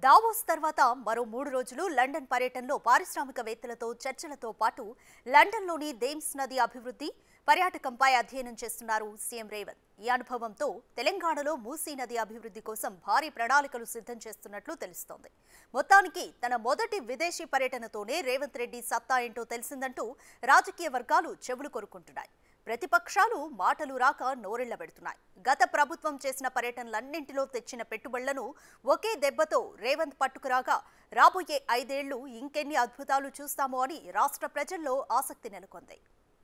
Davos తర్వాత మరో 3 రోజులు లండన్ పర్యటనలో పారిశ్రామికవేత్తలతో చర్చలతో పాటు లండన్లోని థేమ్స్ నది అభివృద్ధి పర్యాటకంపై అధ్యయనం చేస్తున్నారు సీఎం రేవంత్. ఈ అనుభవంతో తెలంగాణలో మూసీ నది అభివృద్ధి కోసం భారీ ప్రణాళికలు సిద్ధం చేస్తున్నట్లు తెలుస్తోంది. మొత్తానికి తన మొదటి విదేశీ పర్యటనతోనే రేవంత్ రెడ్డి సత్తా ఏంటో తెలిసిందంటూ రాజకీయ వర్గాలు చెవులు కొరుకుంటున్నాయి. ప్రతిపక్షాలు మాటలు రాక నోరెళ్లబెడుతున్నాయి. గత ప్రభుత్వం చేసిన పర్యటనలన్నింటిలో తెచ్చిన పెట్టుబడులను ఒకే దెబ్బతో రేవంత్ పట్టుకురాగా రాబోయే 5 ఏళ్లు ఇంకెన్ని అద్భుతాలు చూస్తామో అని రాష్ట్ర ప్రజల్లో ఆసక్తి నెలకొంది.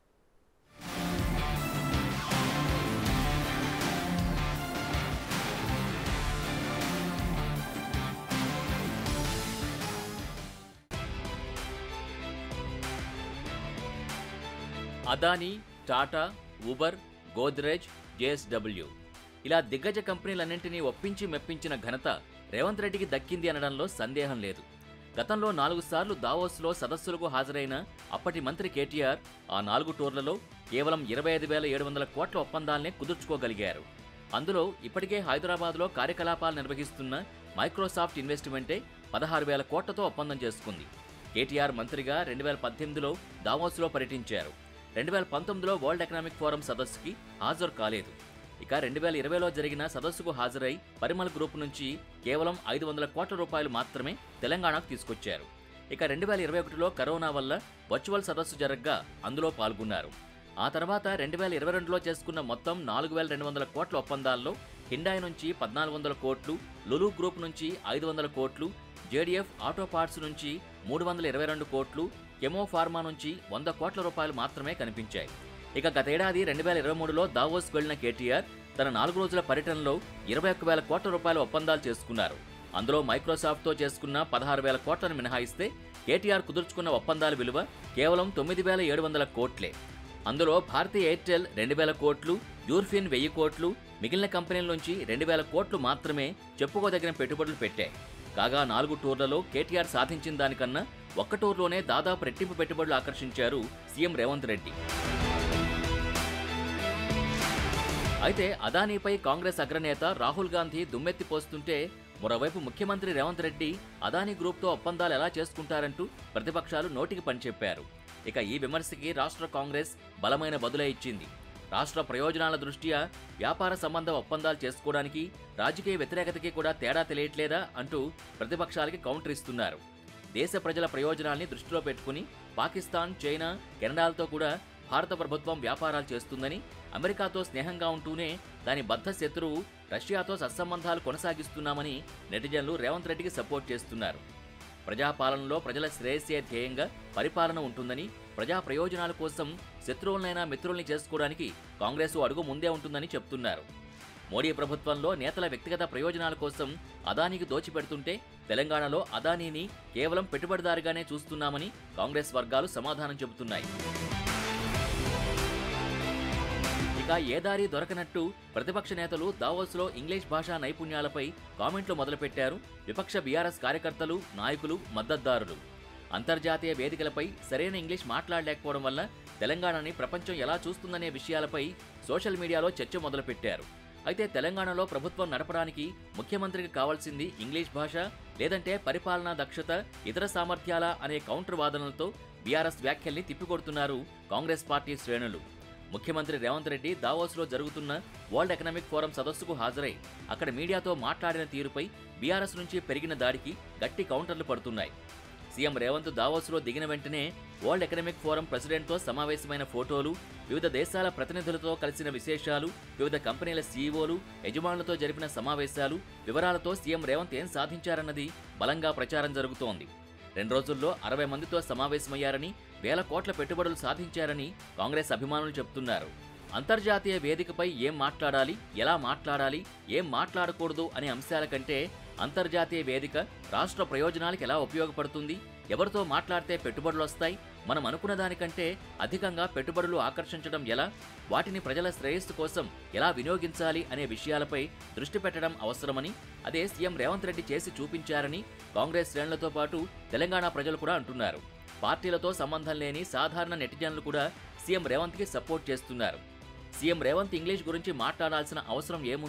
అదానీ, టాటా, ఉబర్, గోద్రేజ్, జేఎస్డబ్ల్యూ ఇలా దిగ్గజ కంపెనీలన్నింటినీ ఒప్పించి మెప్పించిన ఘనత రేవంత్ రెడ్డికి దక్కింది అనడంలో సందేహం లేదు. గతంలో 4 సార్లు దావోస్లో సదస్సులకు హాజరైన అప్పటి మంత్రి కేటీఆర్ ఆ 4 టూర్లలో కేవలం 25,700 కోట్ల ఒప్పందాలనే కుదుర్చుకోగలిగారు. అందులో ఇప్పటికే హైదరాబాద్లో కార్యకలాపాలు నిర్వహిస్తున్న మైక్రోసాఫ్ట్ ఇన్వెస్ట్మెంటే 16,000 కోట్లతో ఒప్పందం చేసుకుంది. కేటీఆర్ మంత్రిగా 2018లో దావోస్లో పర్యటించారు. 2019లో వరల్డ్ ఎకనామిక్ ఫోరం సదస్సుకి హాజరు కాలేదు. ఇక 2020లో జరిగిన సదస్సుకు హాజరై పరిమళ్ గ్రూప్ నుంచి కేవలం 500 కోట్ల రూపాయలు మాత్రమే తెలంగాణకు తీసుకొచ్చారు. ఇక 2021లో కరోనా వల్ల వర్చువల్ సదస్సు జరగ్గా అందులో పాల్గొన్నారు. ఆ తర్వాత 2022లో చేసుకున్న మొత్తం 4,200 కోట్ల ఒప్పందాల్లో హిండాయ్ నుంచి 1,400 కోట్లు, లులు గ్రూప్ నుంచి 500 కోట్లు, జేడీఎఫ్ ఆటో పార్ట్స్ నుంచి 322 కోట్లు, కెమో ఫార్మా నుంచి 100 కోట్ల రూపాయలు మాత్రమే కనిపించాయి. ఇక గతేడాది 2023లో దావోస్కు వెళ్లిన కేటీఆర్ తన 4 రోజుల పర్యటనలో 21,000 కోట్ల రూపాయల ఒప్పందాలు చేసుకున్నారు. అందులో మైక్రోసాఫ్ట్తో చేసుకున్న 16,000 కోట్లను మినహాయిస్తే కేటీఆర్ కుదుర్చుకున్న ఒప్పందాల విలువ కేవలం 9,700 కోట్లే. అందులో భారతీ ఎయిర్టెల్ 2,000 కోట్లు, యూర్ఫిన్ 1000 కోట్లు, మిగిలిన కంపెనీల నుంచి 2,000 కోట్లు మాత్రమే చెప్పుకోదగిన పెట్టుబడులు పెట్టాయి. కాగా 4 టూర్లలో కేటీఆర్ సాధించిన దానికన్నా ఒక్క టూర్లోనే దాదాపు రెట్టింపు పెట్టుబడులు ఆకర్షించారు సీఎం రేవంత్ రెడ్డి. అయితే అదానీపై కాంగ్రెస్ అగ్రనేత రాహుల్ గాంధీ దుమ్మెత్తిపోస్తుంటే మరోవైపు ముఖ్యమంత్రి రేవంత్ రెడ్డి అదానీ గ్రూప్తో ఒప్పందాలు ఎలా చేసుకుంటారంటూ ప్రతిపక్షాలు నోటికి పనిచెప్పారు. ఇక ఈ విమర్శకి రాష్ట్ర కాంగ్రెస్ బలమైన బదులే ఇచ్చింది. రాష్ట్ర ప్రయోజనాల దృష్ట్యా వ్యాపార సంబంధ ఒప్పందాలు చేసుకోవడానికి రాజకీయ వ్యతిరేకతకి కూడా తేడా తెలియట్లేదా అంటూ ప్రతిపక్షాలకి కౌంటర్ ఇస్తున్నారు. దేశ ప్రజల ప్రయోజనాల్ని దృష్టిలో పెట్టుకుని పాకిస్తాన్, చైనా, కెనడాలతో కూడా భారత ప్రభుత్వం వ్యాపారాలు చేస్తుందని, అమెరికాతో స్నేహంగా ఉంటూనే దాని బద్ధ శత్రువు రష్యాతో సత్సంబంధాలు కొనసాగిస్తున్నామని నెటిజన్లు రేవంత్ రెడ్డికి సపోర్ట్ చేస్తున్నారు. ప్రజాపాలనలో ప్రజల శ్రేయస్సే ధ్యేయంగా పరిపాలన ఉంటుందని, ప్రజా ప్రయోజనాల కోసం శత్రువులనైనా మిత్రుల్ని చేసుకోవడానికి కాంగ్రెస్ అడుగు ముందే ఉంటుందని చెప్తున్నారు. మోడీ ప్రభుత్వంలో నేతల వ్యక్తిగత ప్రయోజనాల కోసం అదానీకి దోచిపెడుతుంటే తెలంగాణలో అదానీని కేవలం పెట్టుబడిదారుగానే చూస్తున్నామని కాంగ్రెస్ వర్గాలు సమాధానం చెబుతున్నాయి. ఇక ఏ దారి దొరకనట్టు ప్రతిపక్ష నేతలు దావోస్లో ఇంగ్లీష్ భాషా నైపుణ్యాలపై కామెంట్లు మొదలుపెట్టారు విపక్ష బీఆర్ఎస్ కార్యకర్తలు, నాయకులు, మద్దతుదారులు. అంతర్జాతీయ వేదికలపై సరైన ఇంగ్లీష్ మాట్లాడలేకపోవడం వల్ల తెలంగాణని ప్రపంచం ఎలా చూస్తుందనే విషయాలపై సోషల్ మీడియాలో చర్చ మొదలుపెట్టారు. అయితే తెలంగాణలో ప్రభుత్వం నడపడానికి ముఖ్యమంత్రికి కావాల్సింది ఇంగ్లీష్ భాష, లేదంటే పరిపాలనా దక్షత, ఇతర సామర్థ్యాల అనే కౌంటర్ వాదనలతో బీఆర్ఎస్ వ్యాఖ్యల్ని తిప్పికొడుతున్నారు కాంగ్రెస్ పార్టీ శ్రేణులు. ముఖ్యమంత్రి రేవంత్ రెడ్డి దావోస్లో జరుగుతున్న వరల్డ్ ఎకనామిక్ ఫోరం సదస్సుకు హాజరై అక్కడ మీడియాతో మాట్లాడిన తీరుపై బీఆర్ఎస్ నుంచి పెరిగిన దాడికి గట్టి కౌంటర్లు పడుతున్నాయి. సీఎం రేవంత్ దావోస్లో దిగిన వెంటనే వరల్డ్ ఎకనామిక్ ఫోరం ప్రెసిడెంట్తో సమావేశమైన ఫోటోలు, వివిధ దేశాల ప్రతినిధులతో కలిసిన విశేషాలు, వివిధ కంపెనీల సీఈఓలు, యజమానులతో జరిపిన సమావేశాలు వివరాలతో సీఎం రేవంత్ ఏం సాధించారన్నది బలంగా ప్రచారం జరుగుతోంది. 2 రోజుల్లో 60 మందితో సమావేశమయ్యారని, 1,000 కోట్ల పెట్టుబడులు సాధించారని కాంగ్రెస్ అభిమానులు చెబుతున్నారు. అంతర్జాతీయ వేదికపై ఏం మాట్లాడాలి, ఎలా మాట్లాడాలి, ఏం మాట్లాడకూడదు అనే అంశాల కంటే అంతర్జాతీయ వేదిక రాష్ట్ర ప్రయోజనాలకు ఎలా ఉపయోగపడుతుంది, ఎవరితో మాట్లాడితే పెట్టుబడులు వస్తాయి, మనం అనుకున్న దానికంటే అధికంగా పెట్టుబడులు ఆకర్షించడం ఎలా, వాటిని ప్రజల శ్రేయస్సు కోసం ఎలా వినియోగించాలి అనే విషయాలపై దృష్టి పెట్టడం అవసరమని, అదే సీఎం రేవంత్ రెడ్డి చేసి చూపించారని కాంగ్రెస్ శ్రేణులతో పాటు తెలంగాణ ప్రజలు కూడా అంటున్నారు. పార్టీలతో సంబంధం లేని సాధారణ నెటిజన్లు కూడా సీఎం రేవంత్కి సపోర్ట్ చేస్తున్నారు. సీఎం రేవంత్ ఇంగ్లీష్ గురించి మాట్లాడాల్సిన అవసరం ఏముంది,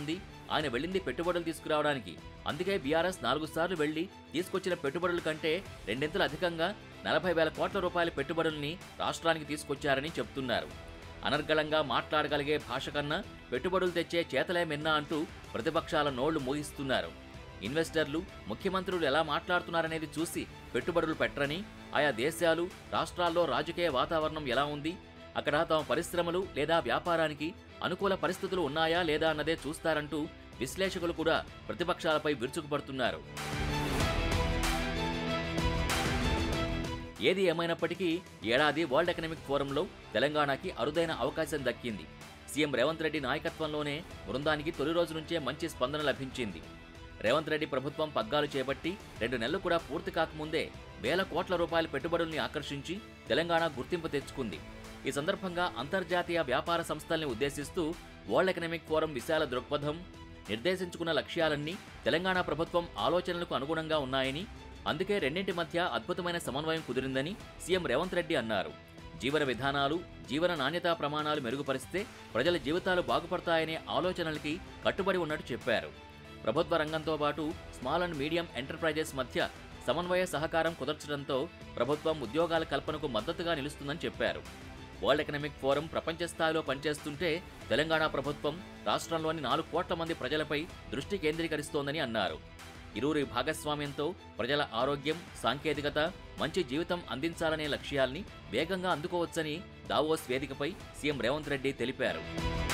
ఆయన వెళ్ళింది పెట్టుబడులు తీసుకురావడానికి. అందుకే బీఆర్ఎస్ 4 సార్లు వెళ్లి తీసుకొచ్చిన పెట్టుబడుల కంటే రెండింతలు అధికంగా 40,000 కోట్ల రూపాయల పెట్టుబడుల్ని రాష్ట్రానికి తీసుకొచ్చారని చెప్తున్నారు. అనర్గళంగా మాట్లాడగలిగే భాష కన్నా పెట్టుబడులు తెచ్చే చేతలే మిన్నా అంటూ ప్రతిపక్షాల నోళ్లు మోగిస్తున్నారు. ఇన్వెస్టర్లు, ముఖ్యమంత్రులు ఎలా మాట్లాడుతున్నారనేది చూసి పెట్టుబడులు పెట్టరని, ఆయా దేశాలు, రాష్ట్రాల్లో రాజకీయ వాతావరణం ఎలా ఉంది, అక్కడ తమ పరిశ్రమలు లేదా వ్యాపారానికి అనుకూల పరిస్థితులు ఉన్నాయా లేదా అన్నదే చూస్తారంటూ విశ్లేషకులు కూడా ప్రతిపక్షాలపై విరుచుకుపడుతున్నారు. ఏది ఏమైనప్పటికీ ఏడాది వరల్డ్ ఎకనామిక్ ఫోరంలో తెలంగాణకి అరుదైన అవకాశం దక్కింది. సీఎం రేవంత్ రెడ్డి నాయకత్వంలోనే బృందానికి తొలి రోజు నుంచే మంచి స్పందన లభించింది. రేవంత్ రెడ్డి ప్రభుత్వం పగ్గాలు చేపట్టి 2 నెలలు కూడా పూర్తి కాకముందే వేల కోట్ల రూపాయల పెట్టుబడుల్ని ఆకర్షించి తెలంగాణ గుర్తింపు తెచ్చుకుంది. ఈ సందర్భంగా అంతర్జాతీయ వ్యాపార సంస్థల్ని ఉద్దేశిస్తూ వరల్డ్ ఎకనామిక్ ఫోరం విశాల దృక్పథం, నిర్దేశించుకున్న లక్ష్యాలన్నీ తెలంగాణ ప్రభుత్వం ఆలోచనలకు అనుగుణంగా ఉన్నాయని, అందుకే రెండింటి మధ్య అద్భుతమైన సమన్వయం కుదిరిందని సీఎం రేవంత్ రెడ్డి అన్నారు. జీవన విధానాలు, జీవన నాణ్యతా ప్రమాణాలు మెరుగుపరిస్తే ప్రజల జీవితాలు బాగుపడతాయనే ఆలోచనలకి కట్టుబడి ఉన్నట్టు చెప్పారు. ప్రభుత్వ రంగంతో పాటు స్మాల్ అండ్ మీడియం ఎంటర్ప్రైజెస్ మధ్య సమన్వయ సహకారం కుదర్చడంతో ప్రభుత్వం ఉద్యోగాల కల్పనకు మద్దతుగా నిలుస్తుందని చెప్పారు. వరల్డ్ ఎకనామిక్ ఫోరం ప్రపంచ స్థాయిలో పనిచేస్తుంటే తెలంగాణ ప్రభుత్వం రాష్ట్రంలోని 4 కోట్ల మంది ప్రజలపై దృష్టి కేంద్రీకరిస్తోందని అన్నారు. ఇరువురి భాగస్వామ్యంతో ప్రజల ఆరోగ్యం, సాంకేతికత, మంచి జీవితం అందించాలనే లక్ష్యాల్ని వేగంగా అందుకోవచ్చని దావోస్ వేదికపై సీఎం రేవంత్ రెడ్డి తెలిపారు.